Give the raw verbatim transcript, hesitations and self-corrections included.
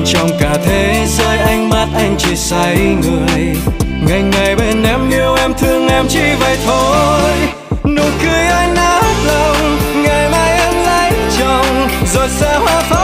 trong cả thế giới ánh mắt anh chỉ say người. Ngày ngày bên em yêu em thương em chỉ vậy thôi. Nụ cười anh nát lòng, ngày mai em lấy chồng rồi sẽ hoa phai